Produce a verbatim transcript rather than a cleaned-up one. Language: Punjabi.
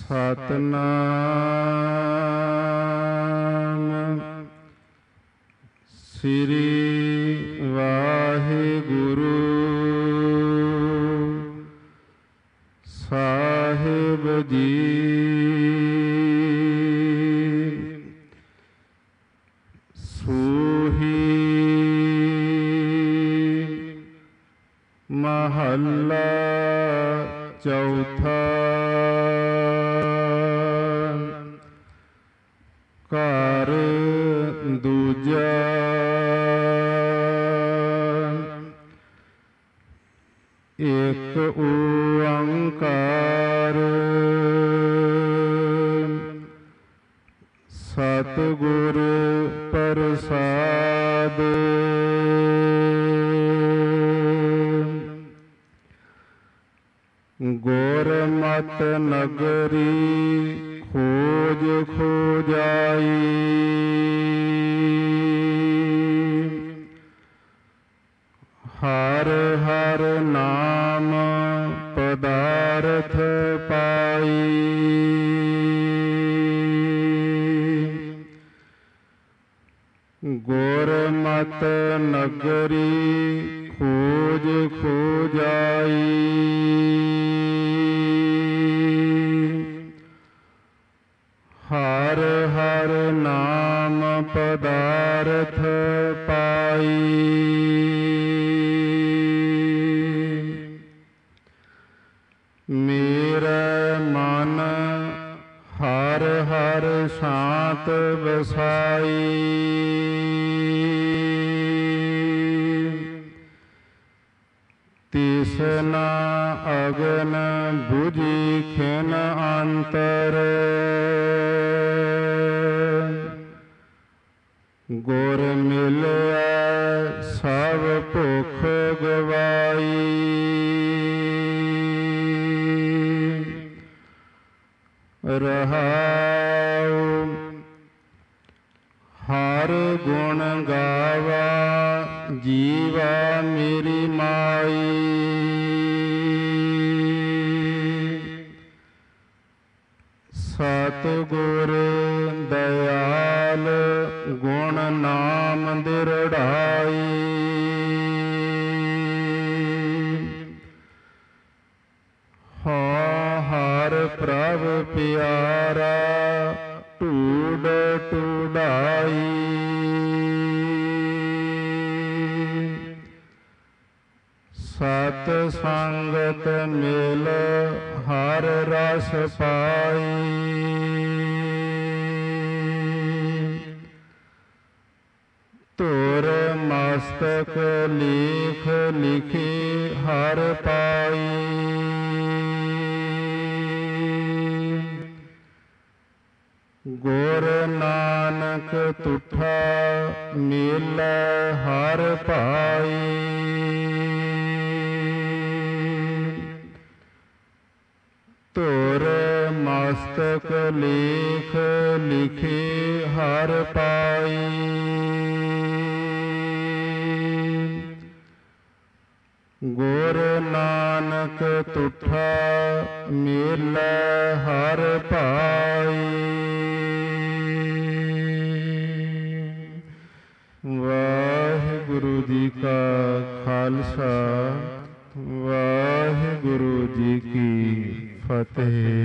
ਸਤਨਾਮ ਸ੍ਰੀ ਵਾਹਿਗੁਰੂ ਸਾਹਿਬ ਜੀ। ਸੂਹੀ ਮਹੱਲਾ ਚੌਥਾ। ਘਰ ਦੂਜਾ। ਏਕ ਓੰਕਾਰ ਸਤਿਗੁਰ ਪ੍ਰਸਾਦ। ਗੁਰਮਤਿ ਨਗਰੀ ਖੋਜ ਖੋਜਾਈ। ਹਰਿ ਹਰਿ ਨਾਮ ਪਦਾਰਥ ਪਾਈ। ਗੁਰਮਤਿ ਨਗਰੀ ਖੋਜ ਖੋਜਾਈ। ਹਰਿ ਹਰਿ ਨਾਮ ਪਦਾਰਥ ਪਾਈ। ਮੇਰੇ ਮਨ ਹਰਿ ਹਰਿ ਸ਼ਾਂਤ ਵਸਾਈ। ਤ੍ਰਿਸ਼ਨਾ ਅਗਨ ਬੁਝੀ ਖਿਨ ਅੰਤਰ। ਗੁਰ ਮਿਲਿਆ ਸਭ ਭੁਖ ਗਵਾਈ। ਰਹਾਉ ਹਰ ਗੁਣ ਗਾਵਾ ਜੀਵਾ ਮੇਰੀ ਮਾਈ। ਸਤਿਗੁਰ ਦਇਆਲ ਗੁਣ ਨਾਮ ਦਿਰੜਾਈ। ਹਾਂ ਹਰ ਪ੍ਰਭ ਪਿਆਰਾ ਢੂਡ ਢੂਡਾਈ। ਸਤ ਸੰਗਤ ਮਿਲ ਹਰ ਰਸ ਪਾਈ। ਧੁਰ ਮਸਤਕ ਲੇਖ ਲਿਖੇ ਹਰ ਪਾਈ। ਗੁਰ ਨਾਨਕ ਤੁਠਾ ਮਿਲੈ ਹਰ ਭਾਈ। ਧੁਰ ਮਸਤਕ ਲੇਖ ਲਿਖੇ ਹਰ ਪਾਈ। ਗੁਰ ਨਾਨਕ ਤੁਠਾ ਮਿਲੈ ਹਰ ਭਾਈ। ਵਾਹਿਗੁਰੂ ਜੀ ਕਾ ਖਾਲਸਾ ਵਾਹਿਗੁਰੂ ਜੀ ਕੀ ਫਤਿਹ।